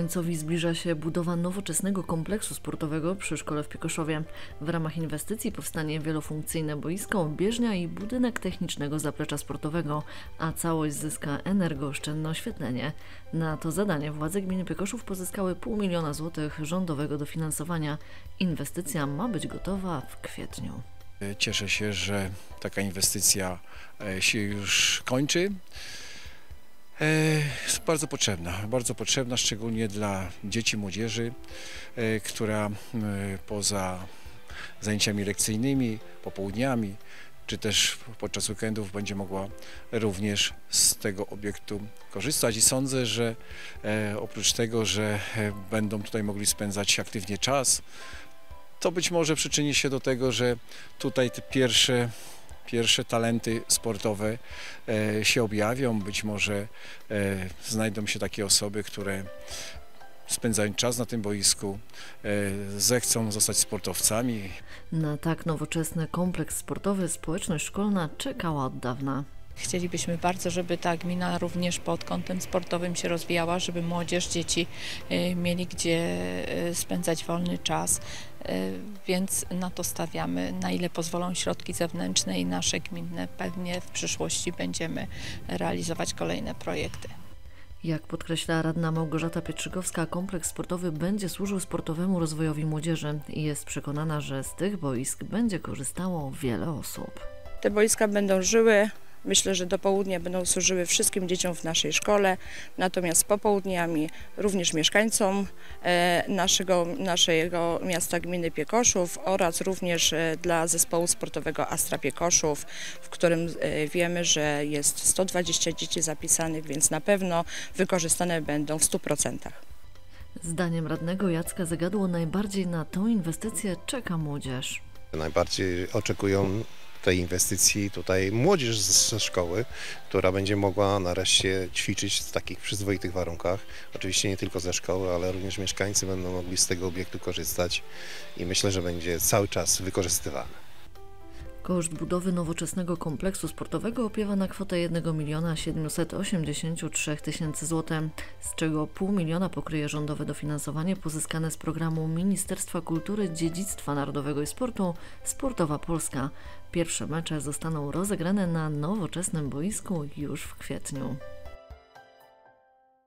końcowi zbliża się budowa nowoczesnego kompleksu sportowego przy szkole w Piekoszowie. W ramach inwestycji powstanie wielofunkcyjne boisko, bieżnia i budynek technicznego zaplecza sportowego, a całość zyska energooszczędne oświetlenie. Na to zadanie władze gminy Piekoszów pozyskały 500 000 złotych rządowego dofinansowania. Inwestycja ma być gotowa w kwietniu. Cieszę się, że taka inwestycja się już kończy. Jest bardzo potrzebna, szczególnie dla dzieci, młodzieży, która poza zajęciami lekcyjnymi, popołudniami, czy też podczas weekendów będzie mogła również z tego obiektu korzystać i sądzę, że oprócz tego, że będą tutaj mogli spędzać aktywnie czas, to być może przyczyni się do tego, że tutaj te pierwsze talenty sportowe się objawią. Być może znajdą się takie osoby, które spędzając czas na tym boisku zechcą zostać sportowcami. Na tak nowoczesny kompleks sportowy społeczność szkolna czekała od dawna. Chcielibyśmy bardzo, żeby ta gmina również pod kątem sportowym się rozwijała, żeby młodzież, dzieci mieli gdzie spędzać wolny czas, więc na to stawiamy. Na ile pozwolą środki zewnętrzne i nasze gminne, pewnie w przyszłości będziemy realizować kolejne projekty. Jak podkreśla radna Małgorzata Pietrzykowska, kompleks sportowy będzie służył sportowemu rozwojowi młodzieży i jest przekonana, że z tych boisk będzie korzystało wiele osób. Te boiska będą żyły. Myślę, że do południa będą służyły wszystkim dzieciom w naszej szkole, natomiast popołudniami również mieszkańcom naszego miasta gminy Piekoszów oraz również dla zespołu sportowego Astra Piekoszów, w którym wiemy, że jest 120 dzieci zapisanych, więc na pewno wykorzystane będą w 100%. Zdaniem radnego Jacka Zagadło najbardziej na tą inwestycję czeka młodzież. Najbardziej oczekują tej inwestycji tutaj młodzież ze szkoły, która będzie mogła nareszcie ćwiczyć w takich przyzwoitych warunkach. Oczywiście nie tylko ze szkoły, ale również mieszkańcy będą mogli z tego obiektu korzystać i myślę, że będzie cały czas wykorzystywany. Koszt budowy nowoczesnego kompleksu sportowego opiewa na kwotę 1 783 000 złotych, z czego 500 000 pokryje rządowe dofinansowanie pozyskane z programu Ministerstwa Kultury, Dziedzictwa Narodowego i Sportu Sportowa Polska. Pierwsze mecze zostaną rozegrane na nowoczesnym boisku już w kwietniu.